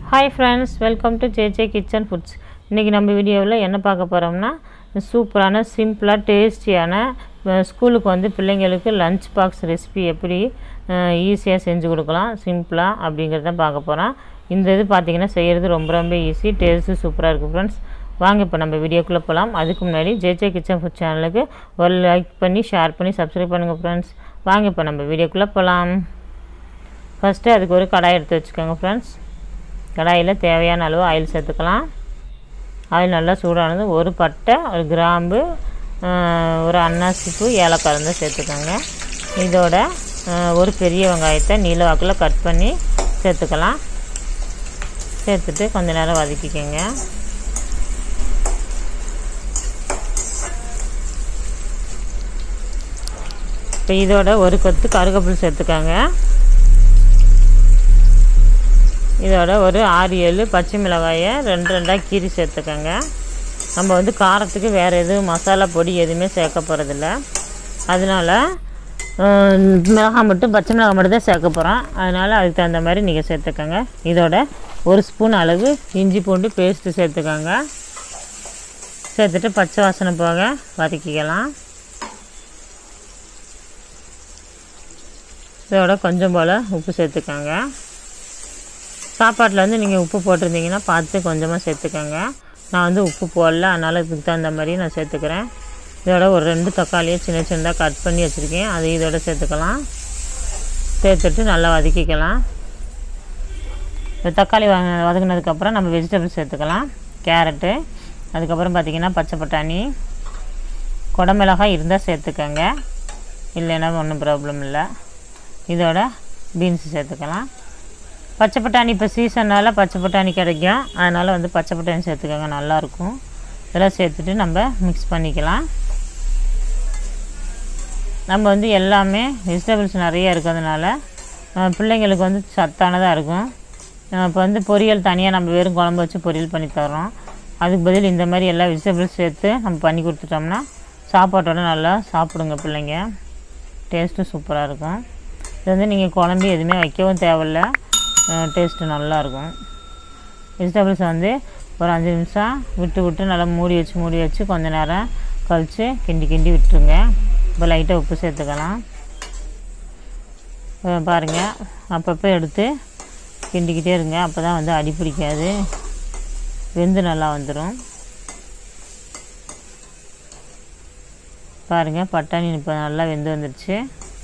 Hi friends, welcome to JJ Kitchen Foods. இன்னைக்கு நம்ம வீடியோவில் என்ன பார்க்க போறோம்னா சூப்பரான சிம்பிளா டேஸ்டியான ஸ்கூலுக்கு வந்து பிள்ளைங்களுக்கு லஞ்ச் பாக்ஸ் ரெசிபி எப்படி ஈஸியா செஞ்சு கொடுக்கலாம் சிம்பிளா அப்படிங்கறத பார்க்க போறோம். இந்த இது பாத்தீங்கன்னா செய்யிறது ரொம்ப ஈஸி, டேஸ்ட் சூப்பரா இருக்கு फ्रेंड्स. வாங்க இப்ப நம்ம வீடியோக்குள்ள போலாம். அதுக்கு முன்னாடி JJ Kitchen Food சேனலுக்கு ஒரு லைக் பண்ணி ஷேர் பண்ணி Subscribe பண்ணுங்க फ्रेंड्स. வாங்க இப்ப நம்ம வீடியோக்குள்ள போலாம். ஃபர்ஸ்ட் அதுக்கு ஒரு கடாய் எடுத்து வச்சுக்கோங்க फ्रेंड्स. கடாயில தேவையான அளவு ஆயில் சேர்த்துக்கலாம். ஆயில் நல்லா சூடானது ஒரு பட்டை, ஒரு கிராம்பு, ஒரு அன்னாசி பூ, ஏலக்காய் வந்து சேர்த்துக்கங்க. இதோட ஒரு பெரிய வெங்காயத்தை நீல வாக்குல கட் பண்ணி சேர்த்துக்கலாம். சேர்த்துட்டு கொஞ்ச நேரம் வதக்கிக்கங்க. இப்போ இதோட ஒரு கொத்து கருவேப்பிலை சேர்த்துக்கங்க. இதோட ஒரு 6-7 பச்சை மிளகாயை ரெண்டா கீறி சேர்த்துக்கங்க. நம்ம வந்து காரத்துக்கு வேறு எதுவும் மசாலா பொடி எதுவுமே சேர்க்க போகிறதில்ல, அதனால் மிளகாய் மட்டும் பச்சை மிளகாய் மட்டும் தான் சேர்க்க போகிறோம். அதனால் அதுக்கு தகுந்த மாதிரி நீங்கள் சேர்த்துக்கங்க. இதோட ஒரு ஸ்பூன் அளவு இஞ்சி பூண்டு பேஸ்ட்டு சேர்த்துக்கங்க. சேர்த்துட்டு பச்சை வாசனை போக வதக்கிக்கலாம். இதோட கொஞ்சம் போல் உப்பு சேர்த்துக்கங்க. சாப்பாட்டில் வந்து நீங்கள் உப்பு போட்டிருந்தீங்கன்னா பார்த்து கொஞ்சமாக சேர்த்துக்கங்க. நான் வந்து உப்பு போடல, அதனால் இதுக்கு தகுந்த மாதிரி நான் சேர்த்துக்கிறேன். இதோட ஒரு 2 தக்காளியை சின்னதாக கட் பண்ணி வச்சுருக்கேன், அதை இதோட சேர்த்துக்கலாம். சேர்த்துட்டு நல்லா வதக்கிக்கலாம். இந்த தக்காளி வதங்கினதுக்கப்புறம் நம்ம வெஜிடபிள்ஸ் சேர்த்துக்கலாம். கேரட்டு, அதுக்கப்புறம் பார்த்திங்கன்னா பச்சை பட்டாணி, குடமிளகாய் இருந்தால் சேர்த்துக்கங்க, இல்லைன்னா ஒன்றும் ப்ராப்ளம் இல்லை. இதோட பீன்ஸ் சேர்த்துக்கலாம். பச்சை பட்டாணி இப்போ சீசனால் பச்சை பட்டாணி கிடைக்கும், அதனால் வந்து பச்சை பட்டாணி சேர்த்துக்கோங்க, நல்லாயிருக்கும். இதெல்லாம் சேர்த்துட்டு நம்ம மிக்ஸ் பண்ணிக்கலாம். நம்ம வந்து எல்லாமே வெஜிடபிள்ஸ் நிறைய இருக்கிறதுனால பிள்ளைங்களுக்கு வந்து சத்தானதாக இருக்கும். இப்போ வந்து பொரியல் தனியாக நம்ம வெறும் குழம்பு வச்சு பொரியல் பண்ணி தரோம். அதுக்கு பதில் இந்த மாதிரி எல்லா வெஜிடபிள்ஸ் சேர்த்து நம்ம பண்ணி கொடுத்துட்டோம்னா சாப்பாட்டோட நல்லா சாப்பிடுங்க பிள்ளைங்க. டேஸ்ட்டும் சூப்பராக இருக்கும். இது வந்து நீங்கள் குழம்பு எதுவுமே வைக்கவும் தேவையில்லை, டேஸ்ட்டு நல்லாயிருக்கும். வெஜிடபிள்ஸ் வந்து ஒரு 5 நிமிஷம் விட்டு நல்லா மூடி வச்சு கொஞ்சம் நேரம் கழித்து கிண்டி விட்டுருங்க. இப்போ லைட்டாக உப்பு சேர்த்துக்கலாம். பாருங்கள், அப்பப்போ எடுத்து கிண்டிக்கிட்டே இருங்க, அப்போ தான் வந்து அடி பிடிக்காது, வெந்து நல்லா வந்துடும். பாருங்கள், பட்டாணி இப்போ நல்லா வெந்து வந்துடுச்சு.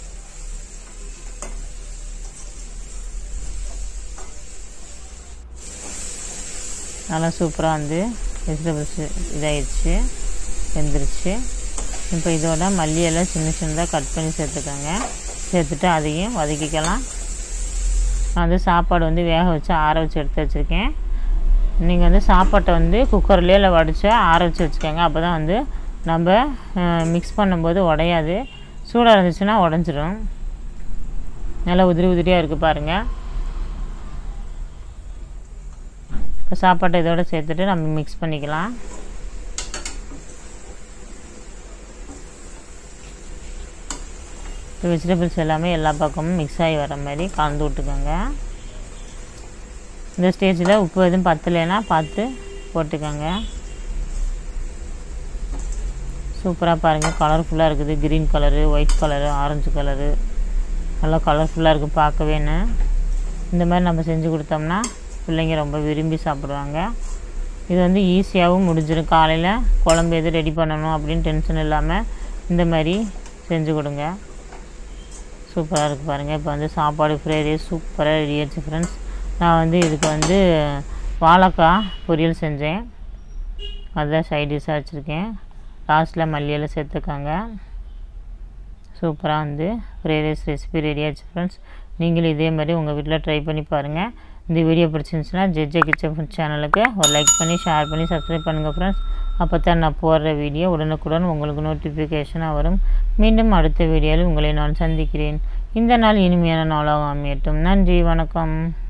நல்லா சூப்பராக வந்து வெஜிடபிள்ஸ் இதாகிடுச்சு, வெந்துருச்சு. இப்போ இதோட மல்லியெல்லாம் சின்னதாக கட் பண்ணி சேர்த்துக்கோங்க. சேர்த்துட்டு அதையும் வதக்கிக்கலாம். நான் வந்து சாப்பாடு வந்து வேக வச்சு ஆற வச்சு எடுத்து வச்சுருக்கேன். நீங்கள் வந்து சாப்பாட்டை வந்து குக்கர்லேயே இல்லை வடித்து ஆற வச்சு வச்சுக்கோங்க. அப்போ தான் வந்து நம்ம மிக்ஸ் பண்ணும்போது உடையாது. சூடாக இருந்துச்சுன்னா உடஞ்சிடும். நல்லா உதிரியாக இருக்குது பாருங்கள். இப்போ சாப்பாட்டை இதோட சேர்த்துட்டு நம்ம மிக்ஸ் பண்ணிக்கலாம். இப்போ வெஜிடபிள்ஸ் எல்லாமே எல்லா பக்கமும் மிக்ஸ் ஆகி வர மாதிரி கலந்து விட்டுக்கோங்க. இந்த ஸ்டேஜில் உப்பு எதுவும் பத்தலைன்னா பார்த்து போட்டுக்கோங்க. சூப்பராக பாருங்கள், கலர்ஃபுல்லாக இருக்குது. Green colour, white colour, orange colour, நல்லா கலர்ஃபுல்லாக இருக்குது பார்க்கவேன்னு. இந்த மாதிரி நம்ம செஞ்சு கொடுத்தோம்னா பிள்ளைங்க ரொம்ப விரும்பி சாப்பிடுவாங்க. இது வந்து ஈஸியாகவும் முடிஞ்சிடும். காலையில் குழம்பு எது ரெடி பண்ணணும் அப்படின்னு டென்ஷன் இல்லாமல் இந்த மாதிரி செஞ்சு கொடுங்க. சூப்பராக இருக்குது பாருங்கள். இப்போ வந்து சாப்பாடு ஃப்ரைட் ரைஸ் சூப்பராக ரெடி ஆச்சு ஃப்ரெண்ட்ஸ். நான் வந்து இதுக்கு வந்து வாழைக்காய் பொரியல் செஞ்சேன், அதுதான் சைட் டிஷ்ஷாக வச்சுருக்கேன். லாஸ்ட்டில் மல்லியெல்லாம் சேர்த்துக்காங்க. சூப்பராக வந்து ஃப்ரைட் ரைஸ் ரெசிபி ரெடி ஆச்சு ஃப்ரெண்ட்ஸ். நீங்களும் இதே மாதிரி உங்கள் வீட்டில் ட்ரை பண்ணி பாருங்கள். இந்த வீடியோ பிடிச்சிருந்துச்சுன்னா JJ Kitchen Food சேனலுக்கு ஒரு லைக் பண்ணி ஷேர் பண்ணி Subscribe பண்ணுங்கள் ஃப்ரெண்ட்ஸ். அப்போ தான் நான் போடுற வீடியோ உடனுக்குடன் உங்களுக்கு நோட்டிஃபிகேஷனாக வரும். மீண்டும் அடுத்த வீடியோவில் உங்களை நான் சந்திக்கிறேன். இந்த நாள் இனிமையான நாளாக அமையட்டும். நன்றி, வணக்கம்.